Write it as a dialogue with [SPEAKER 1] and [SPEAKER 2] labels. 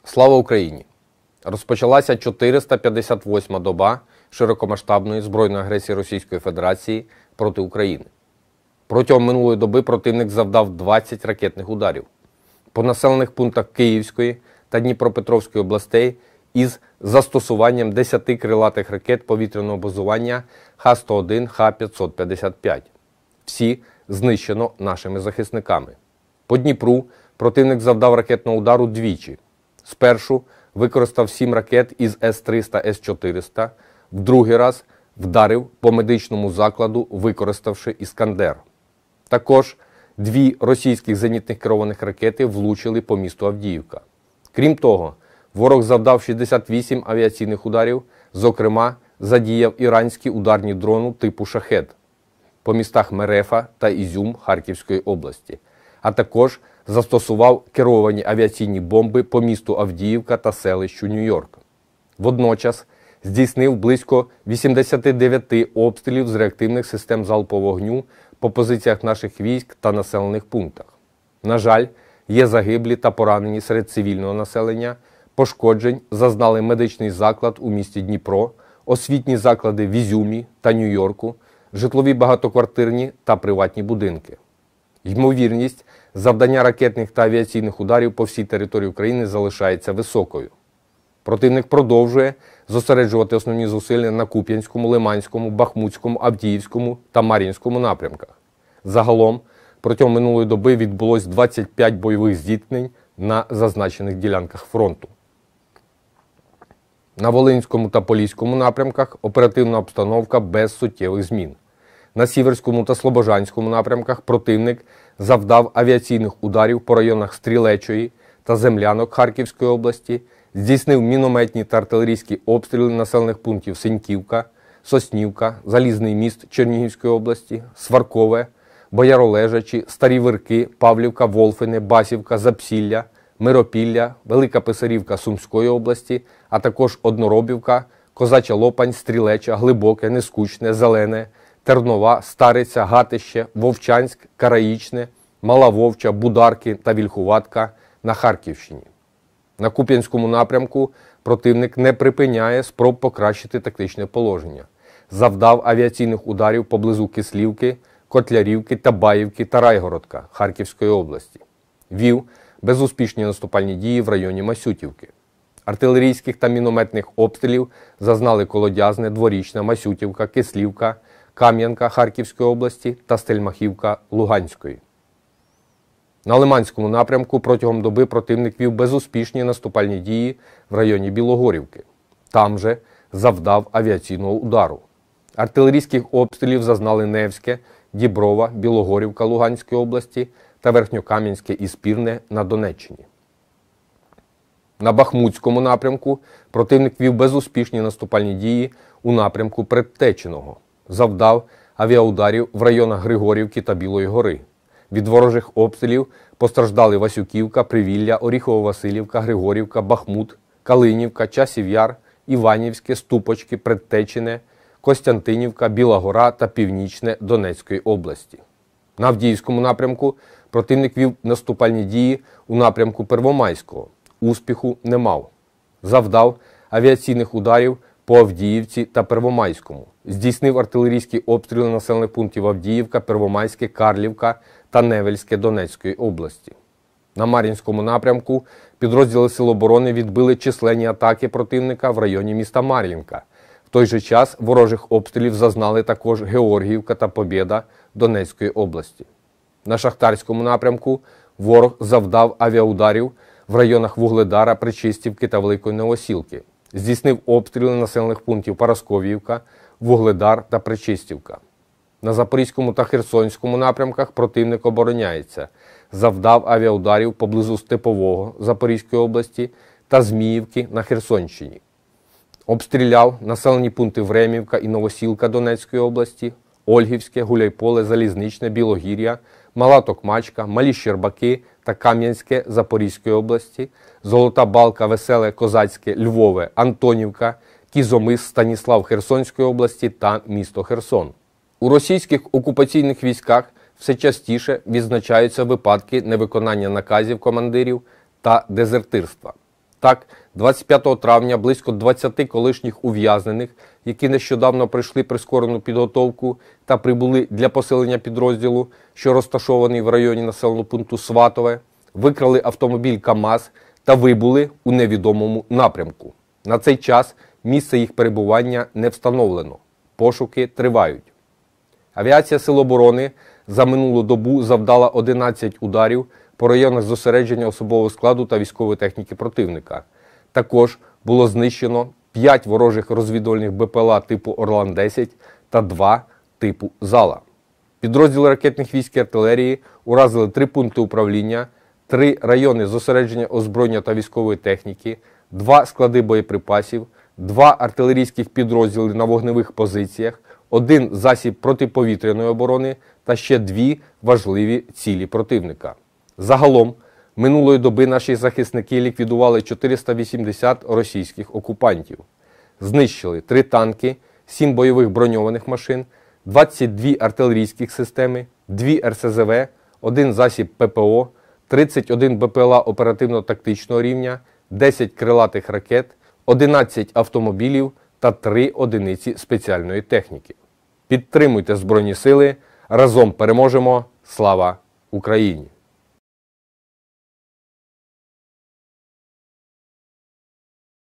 [SPEAKER 1] Слава Україні! Розпочалася 458-ма доба широкомасштабної збройної агресії Російської Федерації проти України. Протягом минулої доби противник завдав 20 ракетних ударів по населених пунктах Київської та Дніпропетровської областей із застосуванням 10 крилатих ракет повітряного базування Х-101, Х-555. Всі знищено нашими захисниками. По Дніпру противник завдав ракетного удару двічі. Спершу використав 7 ракет із С-300, С-400, в другий раз вдарив по медичному закладу, використавши «Іскандер». Також 2 російських зенітних керованих ракети влучили по місту Авдіївка. Крім того, ворог завдав 68 авіаційних ударів, зокрема, задіяв іранські ударні дрони типу «Шахед» по містах Мерефа та Ізюм Харківської області, а також застосував керовані авіаційні бомби по місту Авдіївка та селищу Нью-Йорк. Водночас здійснив близько 89 обстрілів з реактивних систем залпового вогню по позиціях наших військ та населених пунктах. На жаль, є загиблі та поранені серед цивільного населення, пошкоджень зазнали медичний заклад у місті Дніпро, освітні заклади в Ізюмі та Нью-Йорку, житлові багатоквартирні та приватні будинки. Ймовірність завдання ракетних та авіаційних ударів по всій території України залишається високою. Противник продовжує зосереджувати основні зусилля на Куп'янському, Лиманському, Бахмутському, Авдіївському та Мар'їнському напрямках. Загалом, протягом минулої доби відбулось 25 бойових зіткнень на зазначених ділянках фронту. На Волинському та Поліському напрямках оперативна обстановка без суттєвих змін. На Сіверському та Слобожанському напрямках противник завдав авіаційних ударів по районах Стрілечої та Землянок Харківської області, здійснив мінометні та артилерійські обстріли населених пунктів Синьківка, Соснівка, Залізний міст Чернігівської області, Сваркове, Бояролежачі, Старі Вирки, Павлівка, Волфине, Басівка, Запсілля, Миропілля, Велика Писарівка Сумської області, а також Одноробівка, Козача Лопань, Стрілеча, Глибоке, Нескучне, Зелене, Тернова, Стариця, Гатище, Вовчанськ, Караїчне, Мала Вовча, Бударки та Вільхуватка на Харківщині. На Куп'янському напрямку противник не припиняє спроб покращити тактичне положення. Завдав авіаційних ударів поблизу Кислівки, Котлярівки, Табаївки та Райгородка Харківської області. Вів безуспішні наступальні дії в районі Масютівки. Артилерійських та мінометних обстрілів зазнали Колодязне, Дворічна, Масютівка, Кислівка, Кам'янка Харківської області та Стельмахівка Луганської. На Лиманському напрямку протягом доби противник вів безуспішні наступальні дії в районі Білогорівки. Там же завдав авіаційного удару. Артилерійських обстрілів зазнали Невське, Діброва, Білогорівка Луганської області та Верхньокам'янське і Спірне на Донеччині. На Бахмутському напрямку противник вів безуспішні наступальні дії у напрямку Предтеченого. Завдав авіаударів в районах Григорівки та Білої Гори. Від ворожих обстрілів постраждали Васюківка, Привілля, Оріхово-Василівка, Григорівка, Бахмут, Калинівка, Часів Яр, Іванівське, Ступочки, Предтечене, Костянтинівка, Біла Гора та Північне Донецької області. На Авдіївському напрямку противник вів наступальні дії у напрямку Первомайського. Успіху не мав. Завдав авіаційних ударів по Авдіївці та Первомайському. Здійснив артилерійські обстріли населених пунктів Авдіївка, Первомайське, Карлівка та Невельське Донецької області. На Мар'їнському напрямку підрозділи Сил оборони відбили численні атаки противника в районі міста Мар'їнка. В той же час ворожих обстрілів зазнали також Георгіївка та Побєда Донецької області. На Шахтарському напрямку ворог завдав авіаударів в районах Вугледара, Причистівки та Великої Новосілки. Здійснив обстріли населених пунктів Парасковіївка, Вугледар та Причистівка. На Запорізькому та Херсонському напрямках противник обороняється. Завдав авіаударів поблизу Степового Запорізької області та Зміївки на Херсонщині. Обстріляв населені пункти Времівка і Новосілка Донецької області, Ольгівське, Гуляйполе, Залізничне, Білогір'я, Мала Токмачка, Малі Щербаки та Кам'янське Запорізької області, Золота Балка, Веселе, Козацьке, Львове, Антонівка, Кізомис, Станіслав Херсонської області та місто Херсон. У російських окупаційних військах все частіше відзначаються випадки невиконання наказів командирів та дезертирства. Так, 25 травня близько 20 колишніх ув'язнених, які нещодавно пройшли прискорену підготовку та прибули для посилення підрозділу, що розташований в районі населеного пункту Сватове, викрали автомобіль КАМАЗ та вибули у невідомому напрямку. На цей час місце їх перебування не встановлено. Пошуки тривають. Авіація Сил оборони за минулу добу завдала 11 ударів по районах зосередження особового складу та військової техніки противника. Також було знищено 5 ворожих розвідувальних БПЛА типу Орлан-10 та 2 типу Зала. Підрозділи ракетних військ і артилерії уразили 3 пункти управління, 3 райони зосередження озброєння та військової техніки, 2 склади боєприпасів, 2 артилерійських підрозділи на вогневих позиціях, 1 засіб протиповітряної оборони та ще 2 важливі цілі противника. Загалом, минулої доби наші захисники ліквідували 480 російських окупантів. Знищили 3 танки, 7 бойових броньованих машин, 22 артилерійських системи, 2 РСЗВ, 1 засіб ППО, 31 БПЛА оперативно-тактичного рівня, 10 крилатих ракет, 11 автомобілів та 3 одиниці спеціальної техніки. Підтримуйте Збройні Сили, разом переможемо! Слава Україні!